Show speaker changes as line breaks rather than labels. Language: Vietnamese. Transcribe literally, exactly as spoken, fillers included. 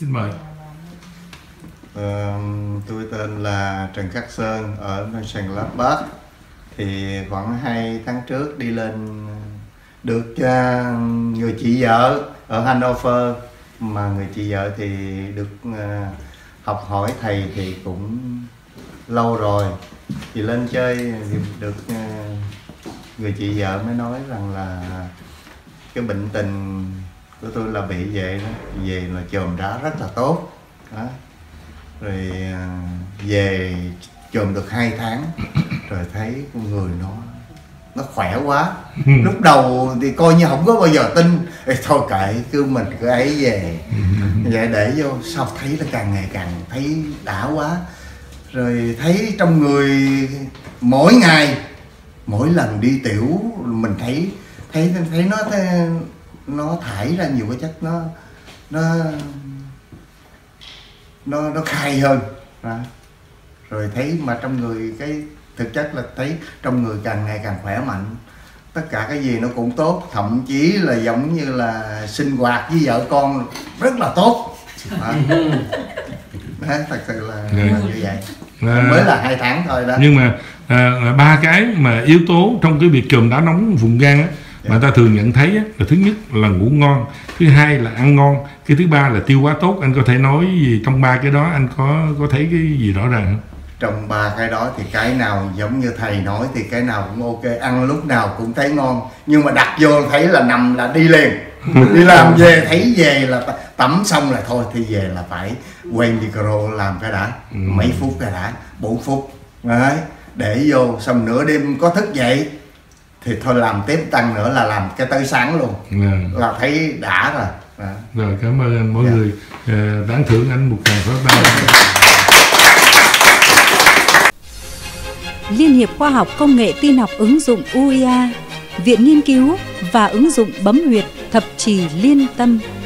Xin mời.
Ờ, tôi tên là Trần Khắc Sơn ở Mönchengladbach. Thì khoảng hai tháng trước đi lên được uh, người chị vợ ở Hannover, mà người chị vợ thì được uh, học hỏi thầy thì cũng lâu rồi. Thì lên chơi thì được uh, người chị vợ mới nói rằng là cái bệnh tình của tôi là bị vậy đó, về là chườm đá rất là tốt đó. Rồi về chườm được hai tháng rồi thấy con người nó nó khỏe quá. Lúc đầu thì coi như không có bao giờ tin. Ê, thôi kệ, cứ mình cứ ấy về vậy để vô, sao thấy là càng ngày càng thấy đã quá. Rồi thấy trong người mỗi ngày, mỗi lần đi tiểu mình thấy thấy thấy nó nó thải ra nhiều cái chất nó nó nó nó khai hơn đó. Rồi thấy mà trong người cái thực chất là thấy trong người càng ngày càng khỏe mạnh, tất cả cái gì nó cũng tốt, thậm chí là giống như là sinh hoạt với vợ con rất là tốt đó. Đó, thật sự là, là như vậy. À, mới là hai tháng thôi đó.
Nhưng mà à, ba cái mà yếu tố trong cái việc chườm đá nóng vùng gan á, mà người ta thường nhận thấy á, là thứ nhất là ngủ ngon, thứ hai là ăn ngon, cái thứ ba là tiêu hóa tốt. Anh có thể nói gì trong ba cái đó, anh có có thấy cái gì rõ ràng không?
Trong ba cái đó thì cái nào giống như thầy nói thì cái nào cũng ok, ăn lúc nào cũng thấy ngon, nhưng mà đặt vô thấy là nằm là đi liền. Đi làm về thấy về là tắm xong là thôi thì về là phải quay micro làm cái đã, ừ. mấy phút cái đã, bốn phút đấy, để vô xong nửa đêm có thức dậy thì thôi làm tiếp tăng nữa là làm cái tới sáng luôn, yeah. Là thấy đã rồi. Đó.
Rồi cảm ơn anh, mọi yeah. người uh, đáng thưởng anh một tràng pháo tay.
Liên hiệp Khoa học Công nghệ Tin học ứng dụng u i a, Viện Nghiên cứu và ứng dụng bấm huyệt Thập Trì Liên Tâm.